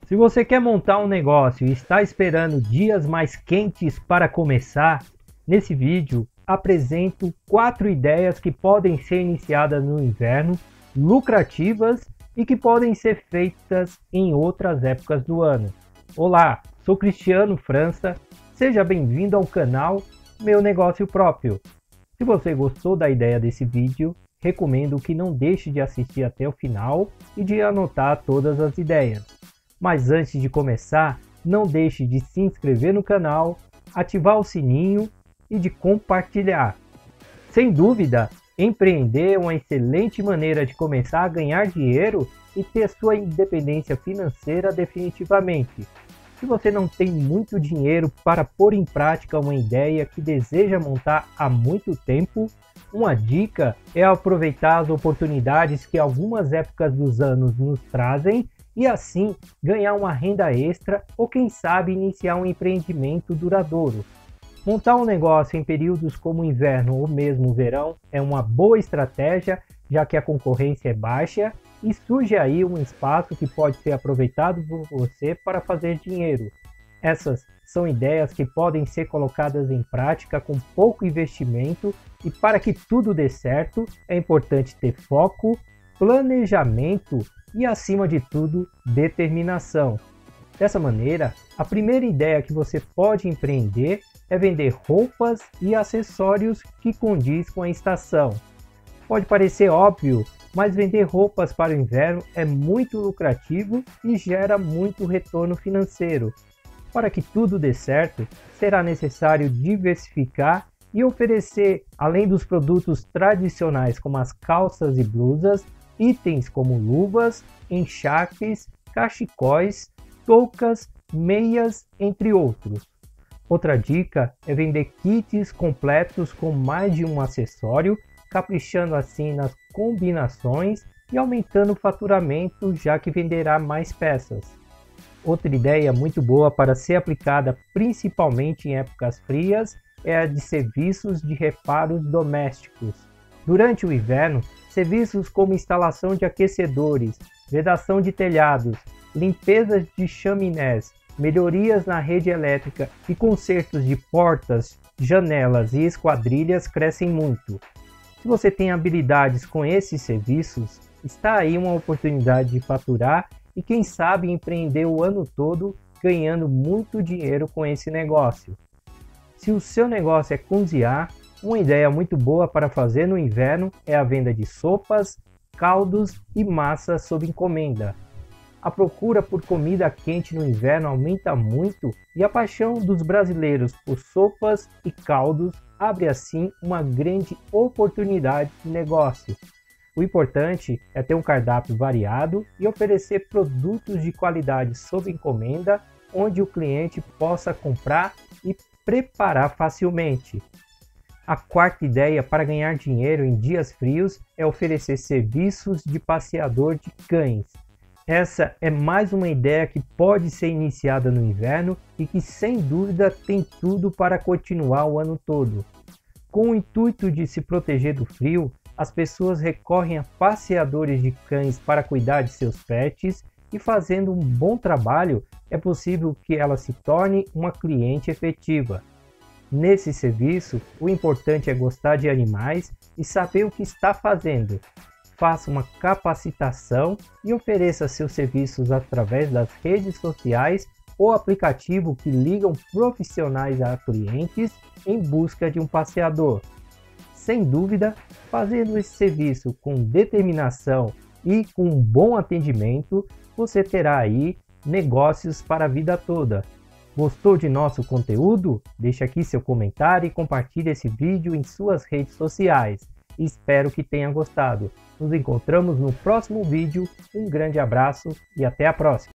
Se você quer montar um negócio e está esperando dias mais quentes para começar, nesse vídeo apresento 4 ideias que podem ser iniciadas no inverno, lucrativas e que podem ser feitas em outras épocas do ano. Olá, sou Cristiano França, seja bem-vindo ao canal Meu Negócio Próprio. Se você gostou da ideia desse vídeo, recomendo que não deixe de assistir até o final e de anotar todas as ideias. Mas antes de começar, não deixe de se inscrever no canal, ativar o sininho e de compartilhar. Sem dúvida, empreender é uma excelente maneira de começar a ganhar dinheiro e ter sua independência financeira definitivamente. Se você não tem muito dinheiro para pôr em prática uma ideia que deseja montar há muito tempo, uma dica é aproveitar as oportunidades que algumas épocas dos anos nos trazem e assim ganhar uma renda extra ou quem sabe iniciar um empreendimento duradouro. Montar um negócio em períodos como o inverno ou mesmo o verão é uma boa estratégia, já que a concorrência é baixa e surge aí um espaço que pode ser aproveitado por você para fazer dinheiro. Essas são ideias que podem ser colocadas em prática com pouco investimento e para que tudo dê certo é importante ter foco, planejamento e, acima de tudo, determinação. Dessa maneira, a primeira ideia que você pode empreender é vender roupas e acessórios que condiz com a estação. Pode parecer óbvio, mas vender roupas para o inverno é muito lucrativo e gera muito retorno financeiro. Para que tudo dê certo, será necessário diversificar e oferecer, além dos produtos tradicionais como as calças e blusas, itens como luvas, encharpes, cachecóis, toucas, meias, entre outros. Outra dica é vender kits completos com mais de um acessório, caprichando assim nas combinações e aumentando o faturamento, já que venderá mais peças. Outra ideia muito boa para ser aplicada principalmente em épocas frias é a de serviços de reparos domésticos. Durante o inverno, serviços como instalação de aquecedores, vedação de telhados, limpeza de chaminés, melhorias na rede elétrica e consertos de portas, janelas e esquadrilhas crescem muito. Se você tem habilidades com esses serviços, está aí uma oportunidade de faturar e quem sabe empreender o ano todo ganhando muito dinheiro com esse negócio. Se o seu negócio é cozinhar, uma ideia muito boa para fazer no inverno é a venda de sopas, caldos e massas sob encomenda. A procura por comida quente no inverno aumenta muito e a paixão dos brasileiros por sopas e caldos abre assim uma grande oportunidade de negócio. O importante é ter um cardápio variado e oferecer produtos de qualidade sob encomenda, onde o cliente possa comprar e preparar facilmente. A quarta ideia para ganhar dinheiro em dias frios é oferecer serviços de passeador de cães. Essa é mais uma ideia que pode ser iniciada no inverno e que sem dúvida tem tudo para continuar o ano todo. Com o intuito de se proteger do frio, as pessoas recorrem a passeadores de cães para cuidar de seus pets e fazendo um bom trabalho é possível que ela se torne uma cliente efetiva. Nesse serviço, o importante é gostar de animais e saber o que está fazendo. Faça uma capacitação e ofereça seus serviços através das redes sociais ou aplicativo que ligam profissionais a clientes em busca de um passeador. Sem dúvida, fazendo esse serviço com determinação e com um bom atendimento, você terá aí negócios para a vida toda. Gostou de nosso conteúdo? Deixe aqui seu comentário e compartilhe esse vídeo em suas redes sociais. Espero que tenha gostado. Nos encontramos no próximo vídeo. Um grande abraço e até a próxima!